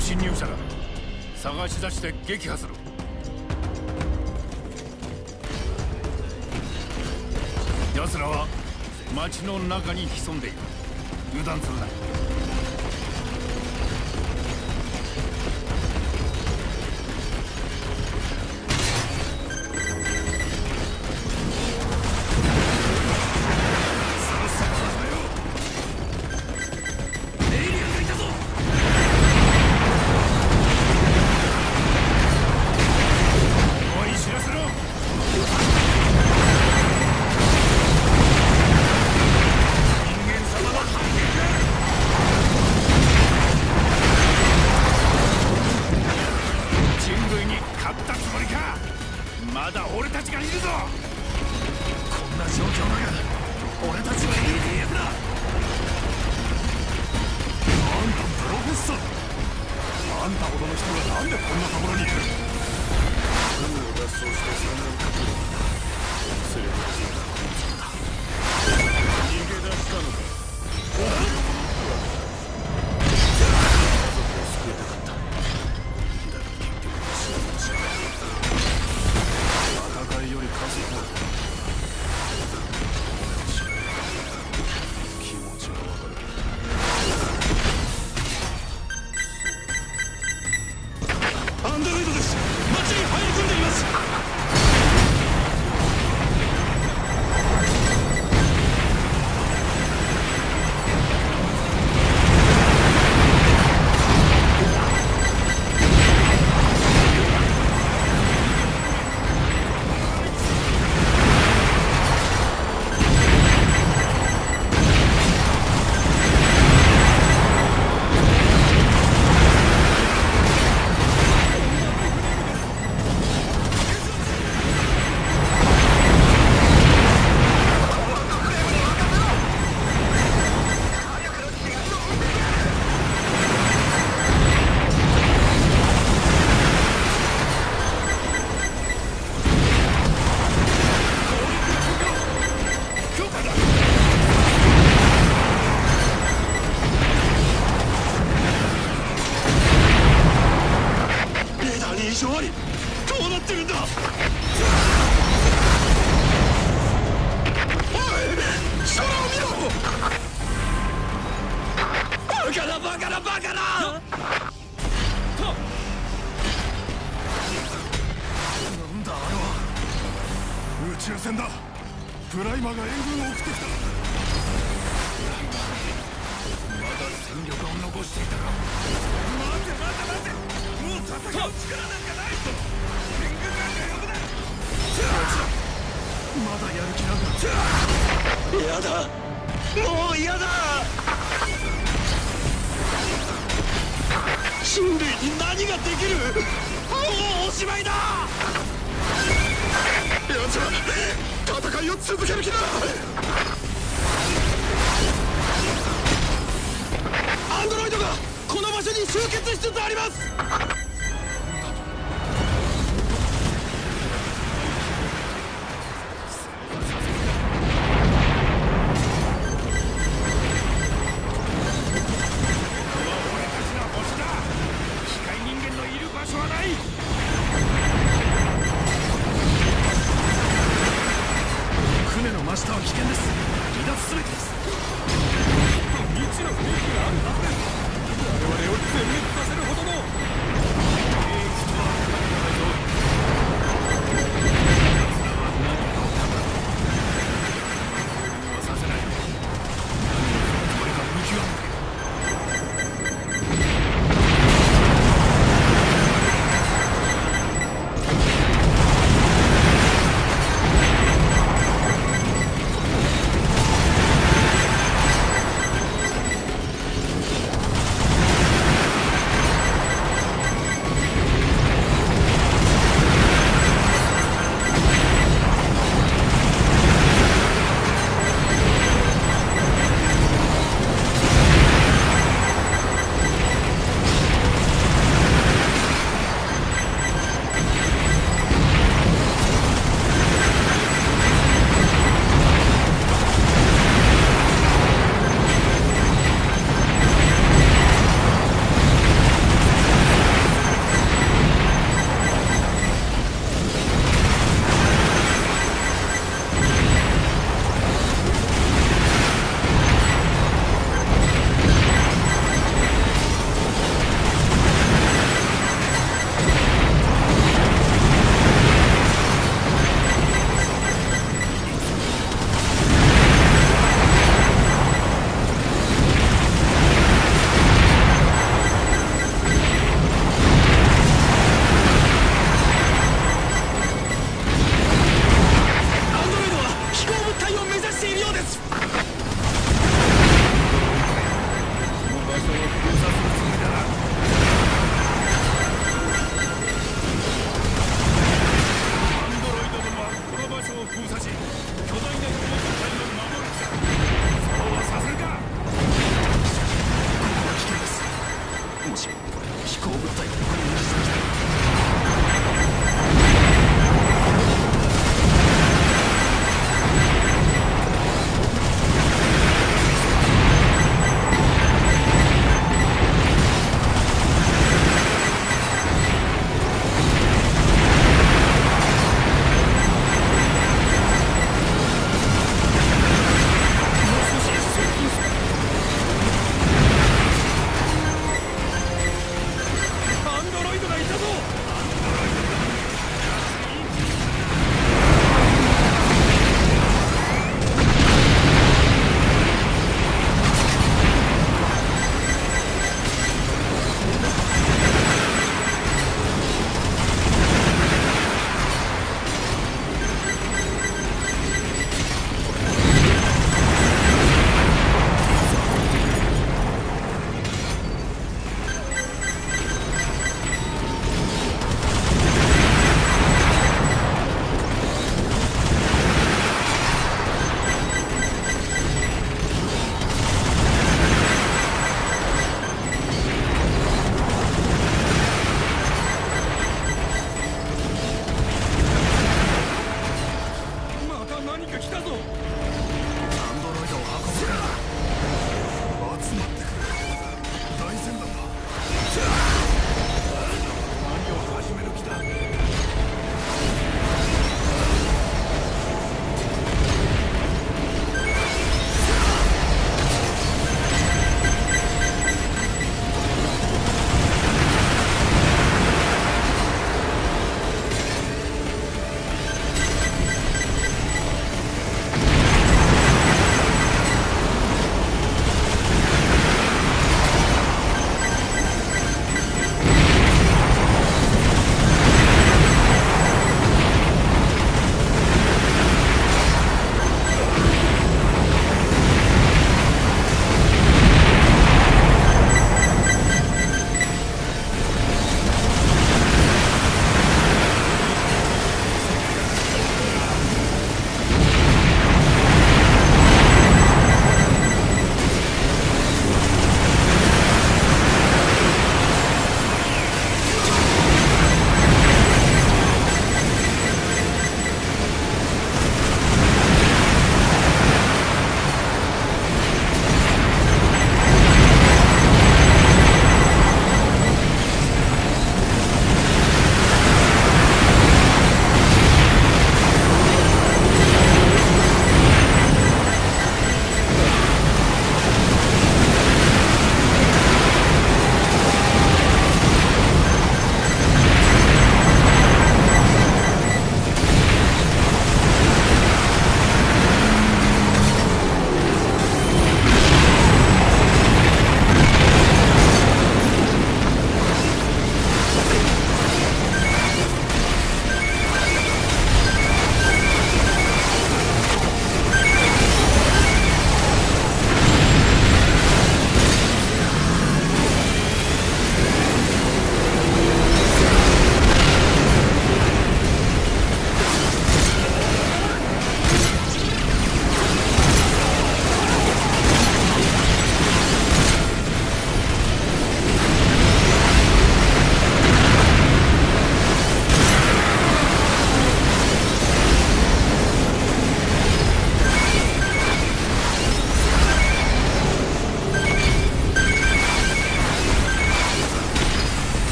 侵入者だ。探し出して撃破する。奴らは町の中に潜んでいる。油断するな。まだ俺たちがいるぞ。こんな状況だが俺たちは EDF だ。あんたプロフェッサー。あんたほどの人がなんでこんなところにいる。軍を脱走して3年かける。それが逃げ出したのか。家族を救いたかった。だが結局死んでしまった。戦いより稼ぎだ。気持ちがわかる。アンドロイドです。街に入り込んでいます。どうなってるんだ。おい、空を見ろ。バカなバカなバカな。なんだあれは。宇宙船だ。プライマーが援軍を送ってきた。まだ戦力を残していたか。待て待て待て。もう戦う力なんかないぞ。援軍なんか呼ぶな。まだやる気なんだ。嫌だ。もう嫌だ。人類に何ができる。もうおしまいだ。奴ら戦いを続ける気だ。アンドロイドがこの場所に集結しつつあります。船の真下は危険です。離脱すべきです。未知の兵器があるはずです。我々を全滅させるほどの。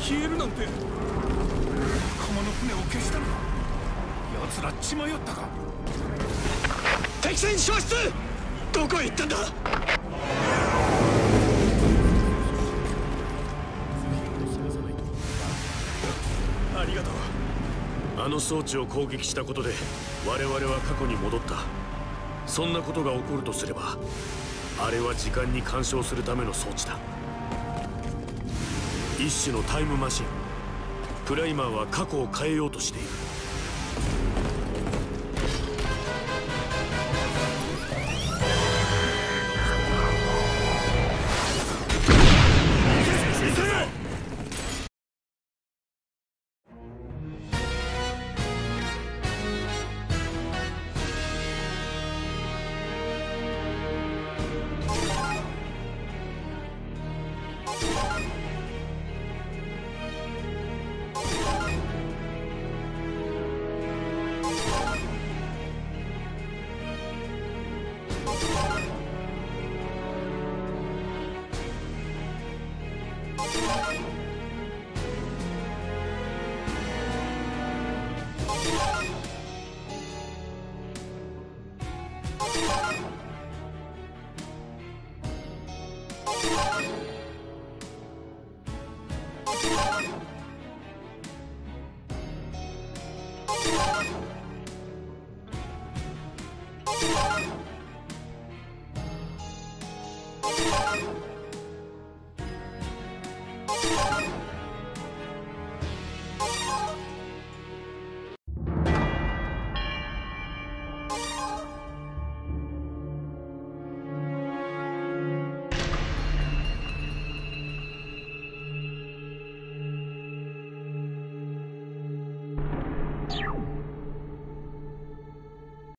消えるなんて。仲間の船を消したのか。奴ら血迷ったか。敵船消失。どこへ行ったんだ。ありがとう。あの装置を攻撃したことで我々は過去に戻った。そんなことが起こるとすれば、あれは時間に干渉するための装置だ。一種のタイムマシン。プライマーは過去を変えようとしている。